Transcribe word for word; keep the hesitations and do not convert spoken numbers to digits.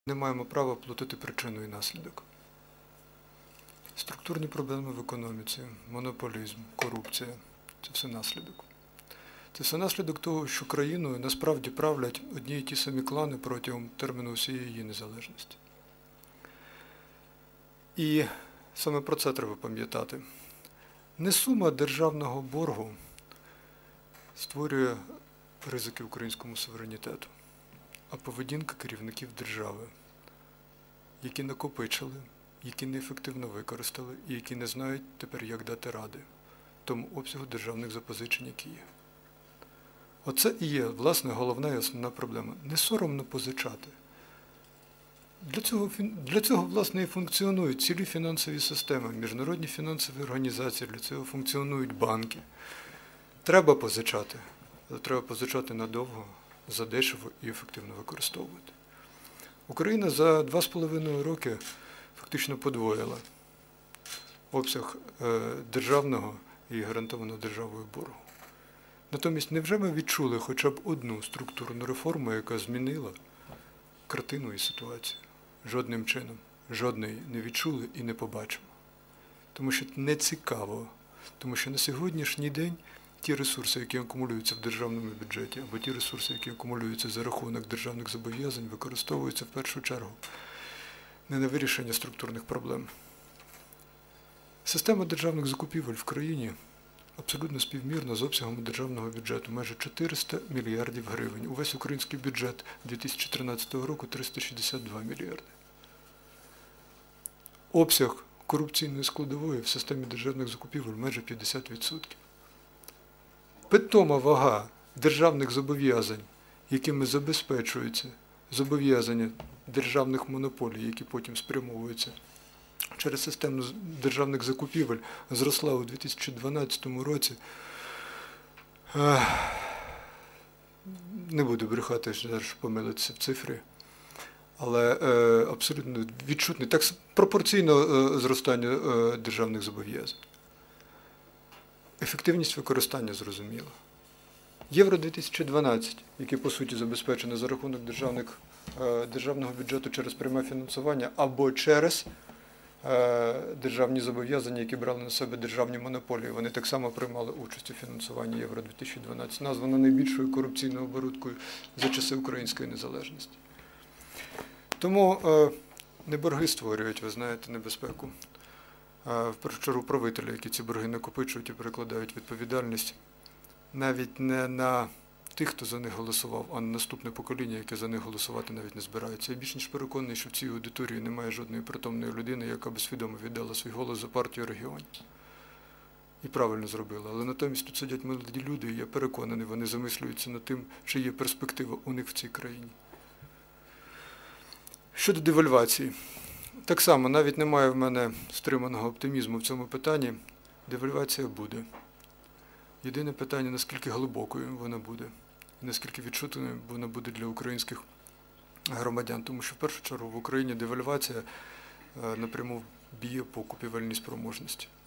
Не маємо права плутати причину і наслідок. Структурні проблеми в економіці, монополізм, корупція – це все наслідок. Це все наслідок того, що країною насправді правлять одні і ті самі клани протягом терміну всієї її незалежності. І саме про це треба пам'ятати. Не сума державного боргу створює ризики українському суверенітету, а поведінка керівників держави, які накопичили, які неефективно використали і які не знають тепер, як дати ради тому обсягу державних запозичень, які є. Оце і є, власне, головна і основна проблема. Не соромно позичати. Для цього, для цього, власне, і функціонують цілі фінансові системи, міжнародні фінансові організації, для цього функціонують банки. Треба позичати, але треба позичати надовго, задешево і ефективно використовувати. Україна за два з половиною роки фактично подвоїла обсяг державного і гарантованого державою боргу. Натомість, невже ми відчули хоча б одну структурну реформу, яка змінила картину і ситуацію? Жодним чином. Жодної не відчули і не побачимо. Тому що не цікаво. Тому що на сьогоднішній день ті ресурси, які акумулюються в державному бюджеті, або ті ресурси, які акумулюються за рахунок державних зобов'язань, використовуються в першу чергу не на вирішення структурних проблем. Система державних закупівель в країні абсолютно співмірна з обсягом державного бюджету, майже чотириста мільярдів гривень. Увесь український бюджет дві тисячі тринадцятого року – триста шістдесят два мільярди. Обсяг корупційної складової в системі державних закупівель майже п'ятдесят відсотків. Питома вага державних зобов'язань, якими забезпечуються зобов'язання державних монополій, які потім спрямовуються через систему державних закупівель, зросла у дві тисячі дванадцятому році. Не буду брехати, що помилитися в цифрі, але абсолютно відчутний, так пропорційно зростанню державних зобов'язань. Ефективність використання зрозуміла. Євро дві тисячі дванадцять, яке, по суті, забезпечено за рахунок державних, державного бюджету через пряме фінансування або через державні зобов'язання, які брали на себе державні монополії. Вони так само приймали участь у фінансуванні Євро дві тисячі дванадцять, названо найбільшою корупційною оборудкою за часи української незалежності. Тому не борги створюють, ви знаєте, небезпеку. В першу чергу правителі, які ці борги накопичують і перекладають відповідальність навіть не на тих, хто за них голосував, а на наступне покоління, яке за них голосувати навіть не збирається. Я більш ніж переконаний, що в цій аудиторії немає жодної притомної людини, яка би свідомо віддала свій голос за партію регіонів. І правильно зробила. Але натомість тут сидять молоді люди, і я переконаний, вони замислюються над тим, чи є перспектива у них в цій країні. Щодо девальвації. Так само, навіть немає в мене стриманого оптимізму в цьому питанні. Девальвація буде. Єдине питання, наскільки глибокою вона буде, і наскільки відчутною вона буде для українських громадян. Тому що, в першу чергу, в Україні девальвація напряму б'є по купівельній спроможності.